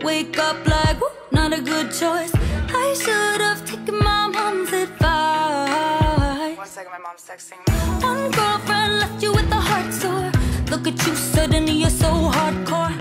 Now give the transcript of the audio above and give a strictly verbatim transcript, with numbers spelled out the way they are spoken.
Wake up like, whoop, not a good choice. I should have taken my mom's advice. One second, my mom's texting me. One girlfriend left you with a heart sore. Look at you, suddenly you're so hardcore.